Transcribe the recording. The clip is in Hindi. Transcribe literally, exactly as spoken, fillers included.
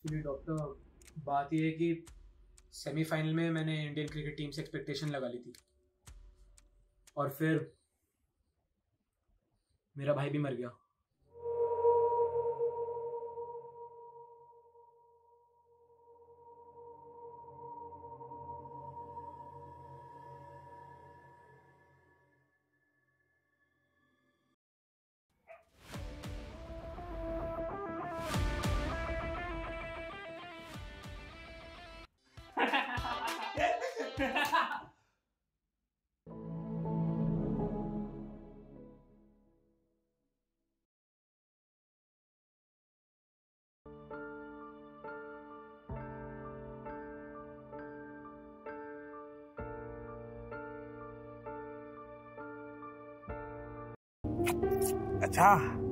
एक्चुअली डॉक्टर, बात यह है कि सेमीफाइनल में मैंने इंडियन क्रिकेट टीम से एक्सपेक्टेशन लगा ली थी और फिर मेरा भाई भी मर गया। अच्छा